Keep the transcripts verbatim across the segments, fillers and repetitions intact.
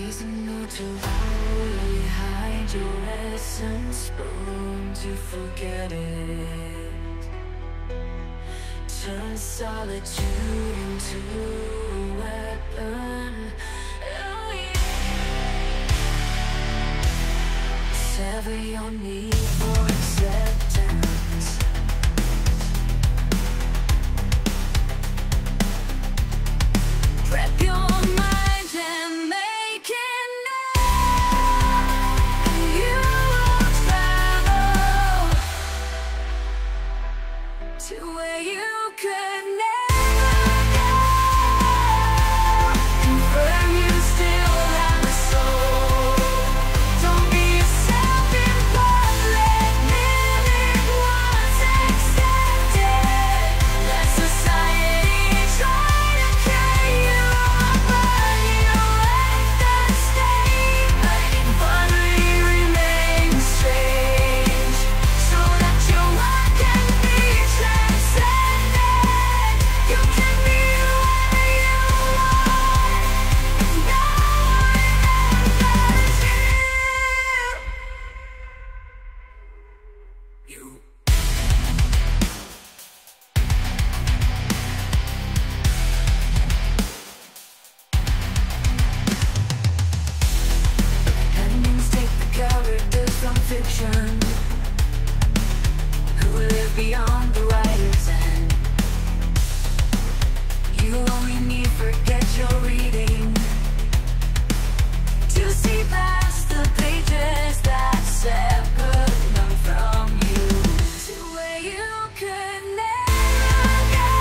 reason to fully hide your essence, prone to forget it. Turn solitude into a weapon. Oh, yeah. Sever your need for acceptance. Prep your mind and make it now. You will travel to where you could never go. Confirm you still have a soul. Don't be yourself in public. Mimic what's accepted. Let society try to carry you up, but you let that stay. Bodily remain strange, so that your life can be transcendent. You can be whoever you are, and no one remembers you. You. Endings take the characters from fiction who live beyond the writer's end. You only need forget your reading to see past the pages that separate them from you, to where you could never go.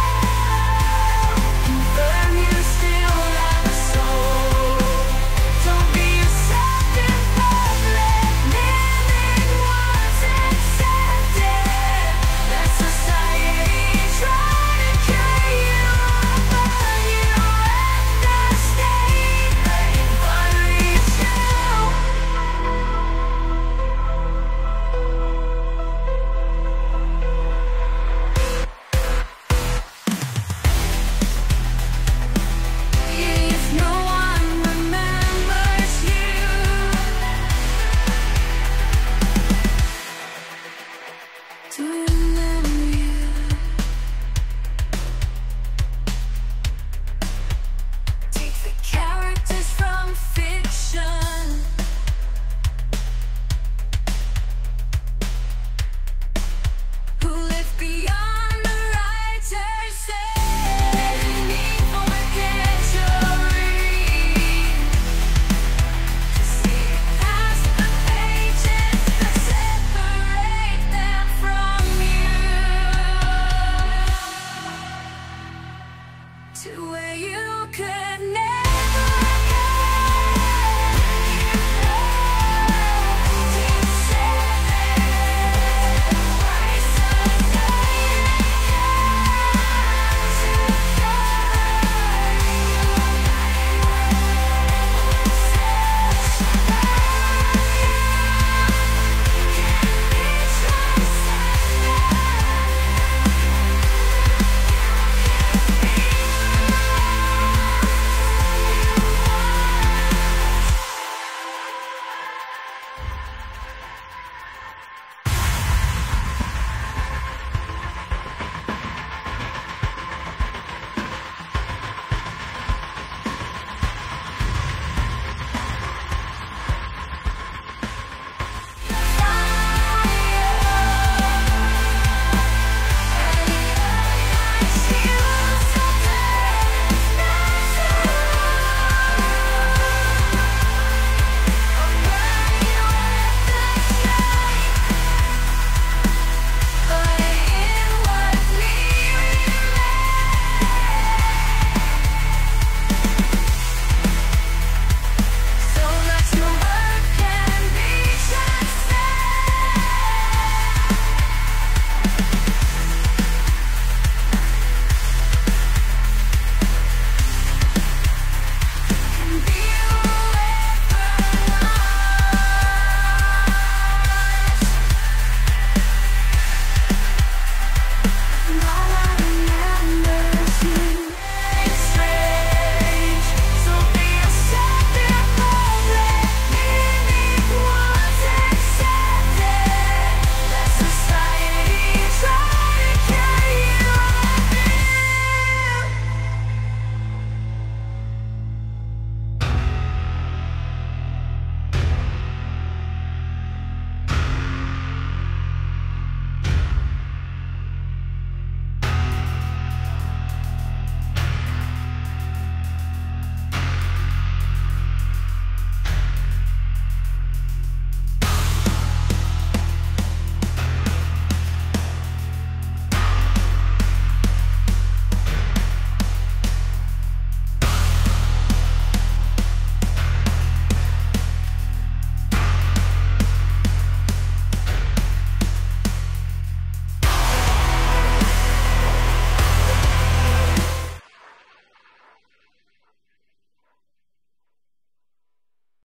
Confirm you still have a soul. Don't be yourself in public. Mimic what's accepted. Let society try to carry you up, but you let that stay. Bodily chill. If no one remembers you, do you?